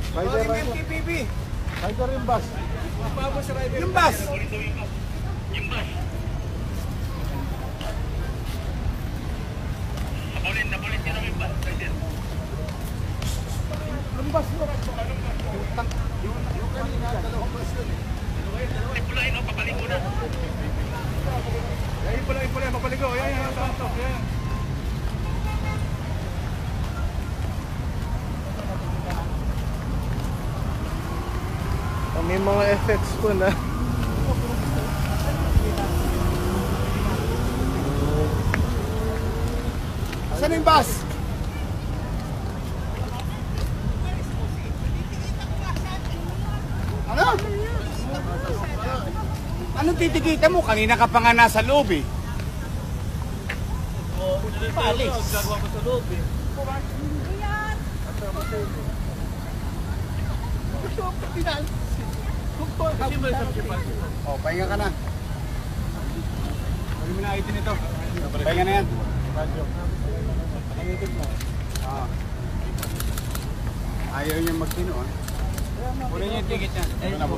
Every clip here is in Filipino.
Rider yung MTPB. Rider yung bus. Yung bus. Yung bus. Nabulit yun yung bus. Yung bus mo. Yung kanina, dalawang bus yun. Ipulain o, papaling muna. Ipulain, papaligo. Yan. May mga effects po na. Saan yung bus? Ano? Anong titikita mo? Kanina ka pa nga nasa loob eh. Palis. Gagawa ko sa loob eh. Oh, pahinga ka na. Huwag mo na itin ito. Pahinga na yan. Pangitin mo. Ayaw niya magtino ah. Kunin niya yung ticket niya. Ayun na po.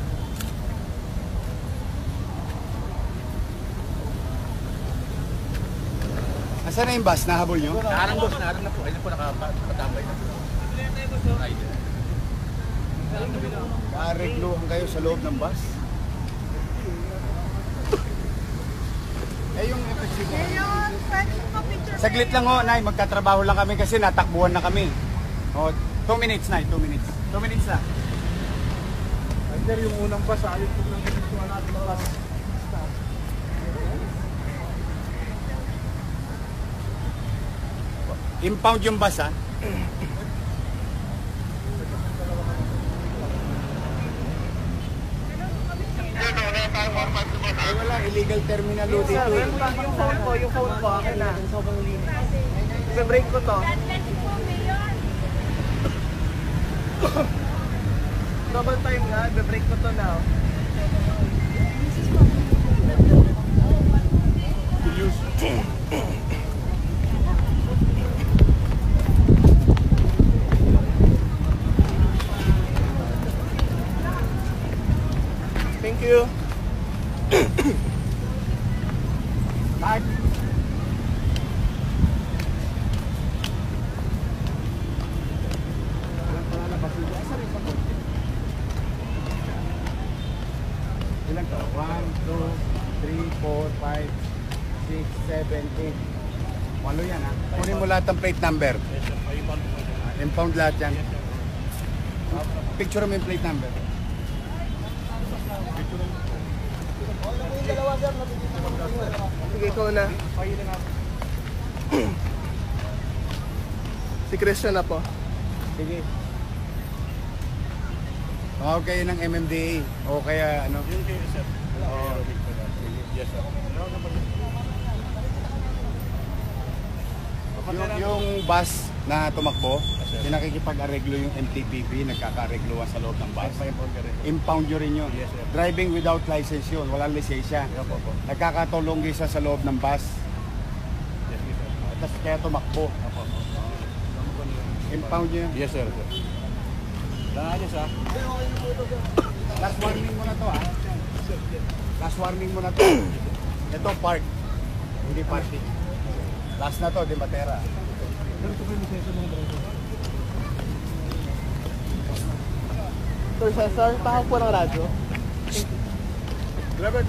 Asan na yung bus? Nahabol nyo? Naharang boss, naharang na po. Ayun po, nakatambay na po. Rider. Naaregluhan kayo sa loob ng bus? Eh yung efficiency. Saglit lang ho, Nay. Magkatrabaho lang kami kasi natakbuhan na kami. O, 2 minutes, Nay. 2 minutes. 2 minutes na. Rider, yung unang bus, ayun po lang yung natin ng bus. Impound yung bus, ha? Ay, wala. Illegal terminal load dito. Yung phone ko, akin na. Ibe-break ko to. Double time nga, ibe-break ko to now. Thank you. Bye. Ilan to? 1, 2, 3, 4, 5, 6, 7, 8. Walo yan ha. Kunin mo lahat ng plate number. Impound lahat yan. Picture mo yung plate number. Sige, ikaw na. Si Christian na po. Sige. Tawag kayo ng MMDA o kaya ano? Yun kayo, sir. Oo. Yes, sir. Yung bus na tumakbo, yung nakikipag-areglo yung MTPB, nagkaka-aregluhan sa loob ng bus. Impound nyo rin yun. Yes, sir. Driving without license yun, walang lisensya. Nagkakatulong sa loob ng bus. Yes, sir. Tapos kaya tumakbo. Impound nyo yun. Yes, sir. Langan niyo sa. Last warning mo na to ha. Last warning mo na to. Ito park, hindi parking. Last na to, di matera. Sir Cesar, tahak po ng radyo. Driver.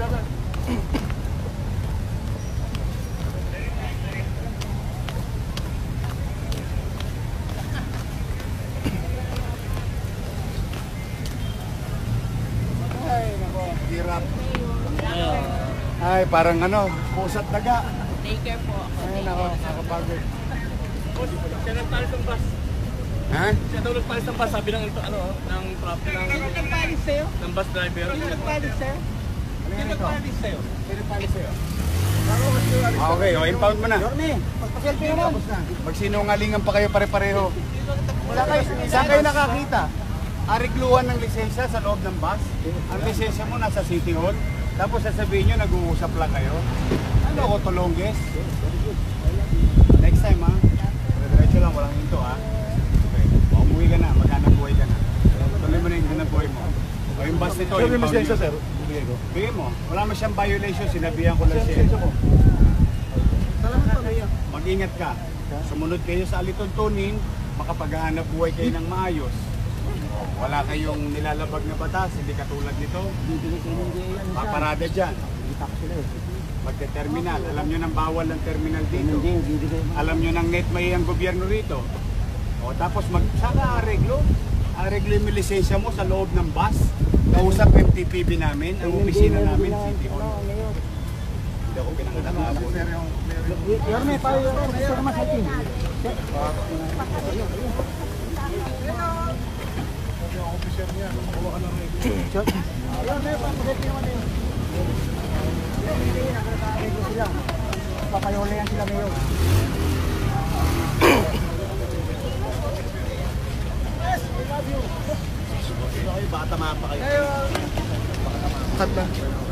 Ay, nako, hirap. Ay, parang ano, pusat daga. Take care po. Ay, nako, nakapagod. Siya nagpalis ng bus. Ha? Siya daw nagpalis ng bus, sabi ng traffic Nagpalis sa'yo? ng bus driver. Nagpalis sa'yo? Nagpalis sa'yo? Nagpalis sa'yo? Okay, o impound mo na. Pagpaselfie naman. Magsinungalingan pa kayo pare-pareho. Saan kayo nakakita? Arigluhan ng lisensya sa loob ng bus. Ang lisensya mo nasa City Hall. Tapos sasabihin nyo, nag-uusap lang kayo. Ano ko to longest? Next time ha. Diretso lang, walang hinto ha. Okay, umuwi ka na, maghanap buhay ka na. ito. Sir, yung yung lisensya, foul sir. Bibigay ko. yun. Bigyan mo. Wala man siyang violation. Sinabihan ko lang siya. Lisensya ko. Salamat po, Mayor. Mag-ingat ka. Sumunod kayo sa alituntunin, makapaghahanap buhay kayo ng maayos. Wala kayong nilalabag na batas, hindi katulad nito. Paparada dyan. Magte-terminal. Alam nyo nang bawal ang terminal dito. Alam nyo nang net may ang gobyerno rito. O tapos saka areglo. Areglo yung lisensya mo sa loob ng bus. Kausap MTPB namin, ang opisina namin, City Hall. Hindi ako pinanganak. Yorme, payo Sir Masakin. Yung officer niya, kuha ka ng Yorme, pagkakit naman yun. Sila. Papayole yan sila, Mayor. bata mapa kayo. Cut lang.